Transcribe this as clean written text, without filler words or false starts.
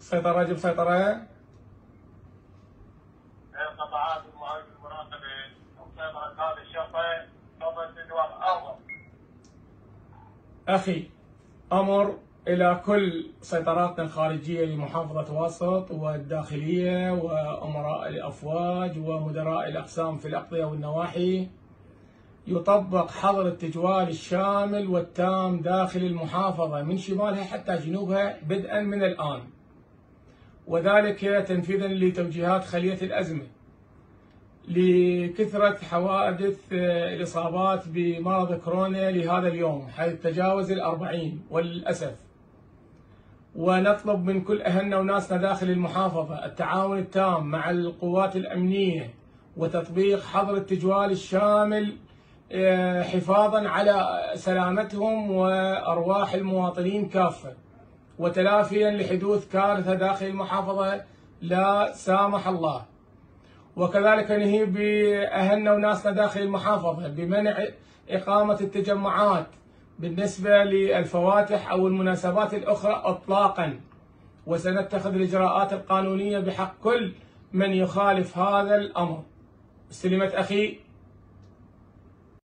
سيطرة جيب سيطرة. قطاعات المراقبة وسيطرة هذه الشرطة سوف تدور أفضل. أخي، أمر إلى كل سيطراتنا الخارجية لمحافظة واسط والداخلية وأمراء الأفواج ومدراء الأقسام في الأقضية والنواحي يطبق حظر التجوال الشامل والتام داخل المحافظة من شمالها حتى جنوبها بدءا من الآن، وذلك تنفيذا لتوجيهات خلية الأزمة لكثرة حوادث الإصابات بمرض كورونا لهذا اليوم حيث تجاوز 40 وللأسف. ونطلب من كل أهلنا وناسنا داخل المحافظة التعاون التام مع القوات الأمنية وتطبيق حظر التجوال الشامل حفاظا على سلامتهم وأرواح المواطنين كافة، وتلافيا لحدوث كارثة داخل المحافظة لا سامح الله. وكذلك نهي بأهلنا وناسنا داخل المحافظة بمنع إقامة التجمعات بالنسبة للفواتح أو المناسبات الأخرى إطلاقا، وسنتخذ الإجراءات القانونية بحق كل من يخالف هذا الأمر. استلمت أخي.